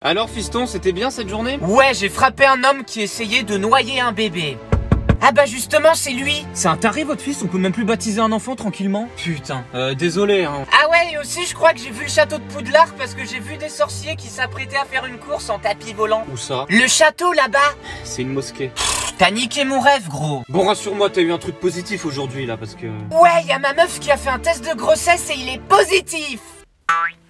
Alors fiston, c'était bien cette journée? Ouais, j'ai frappé un homme qui essayait de noyer un bébé. Ah bah justement, c'est lui. C'est un taré votre fils, on peut même plus baptiser un enfant tranquillement? Putain, désolé hein. Ah ouais, et aussi je crois que j'ai vu le château de Poudlard parce que j'ai vu des sorciers qui s'apprêtaient à faire une course en tapis volant. Où ça? Le château là-bas. C'est une mosquée. T'as niqué mon rêve, gros. Bon, rassure-moi, t'as eu un truc positif aujourd'hui là parce que... Ouais, y a ma meuf qui a fait un test de grossesse et il est positif.